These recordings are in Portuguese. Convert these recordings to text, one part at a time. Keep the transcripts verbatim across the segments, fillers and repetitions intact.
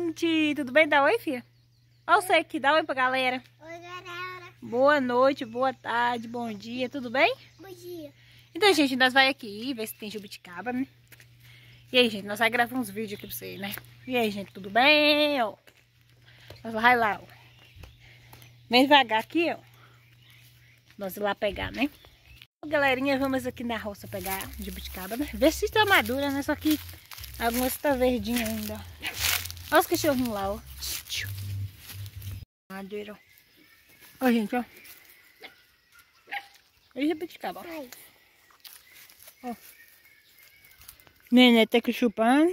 gente! Tudo bem? Dá oi, filha? Olha você aqui, dá oi pra galera. Oi, galera. Boa noite, boa tarde, bom dia, tudo bem? Bom dia. Então, gente, nós vai aqui ver se tem jabuticaba, né? E aí, gente, nós vai gravar uns vídeos aqui pra vocês, né? E aí, gente, tudo bem? Ó, nós vai lá, ó. Vem devagar aqui, ó. Nós ir lá pegar, né? Galerinha, vamos aqui na roça pegar jabuticaba, né? Ver se está madura, né? Só que algumas tá verdinha ainda. Olha os cachorrinhos lá, ó. Madeira. Ó, gente, ó. Olha jabuticaba, ó. Ó. Nenê tá aqui chupando.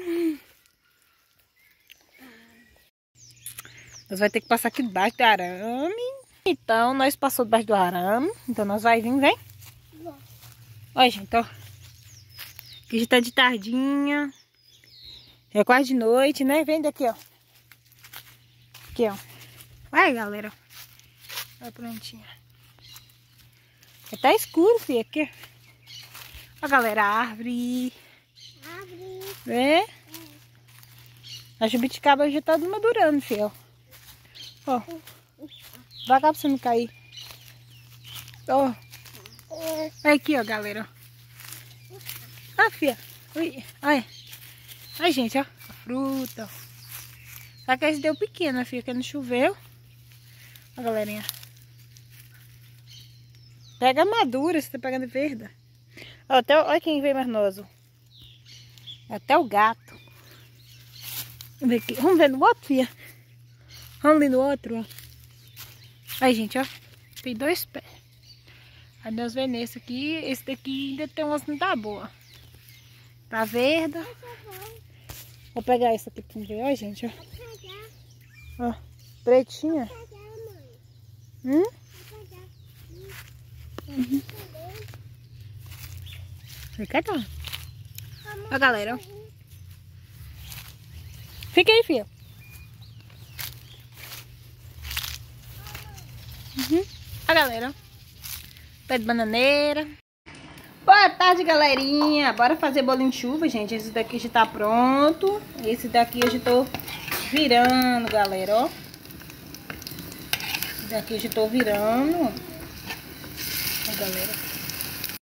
Nós vai ter que passar aqui debaixo do arame. Então, nós passamos debaixo do arame. Então, nós vai vir, vem. Olha, gente, ó. Aqui já tá de tardinha. É quase de noite, né? Vem daqui, ó. Aqui, ó. Vai, galera. Olha prontinha. Tá escuro, filho. Aqui. Ó, galera, a árvore. Árvore. É? É. A jabuticaba já tá madurando, filho. Ó. Vai cá pra você não cair. Ó. Aqui, ó, galera. Ah, filha. Ui. Olha. Ai, gente, ó. A fruta, ó. Só que esse deu pequena, filha, que não choveu. Ó, galerinha. Pega madura, você tá pegando verde. Ó, até, olha quem veio mais noso. Até o gato. Vamos ver aqui. Vamos ver no outro, filha. Vamos ali no outro, ó. Aí, gente, ó. Tem dois pés. Aí nós vemos nesse aqui. Esse daqui ainda tem umas não tá boa. Tá verde. Vou pegar esse aqui pra ver, ó, gente, ó. Ó, pretinha. Hum? Uhum. Fica tá. Ó, galera, ó. Fica aí, filha. Uhum. Ó, galera, ó. Pé de bananeira. Boa tarde, galerinha. Bora fazer bolinho de chuva, gente. Esse daqui já tá pronto. Esse daqui eu já tô virando, galera, ó. Esse daqui eu já tô virando. Ó, galera.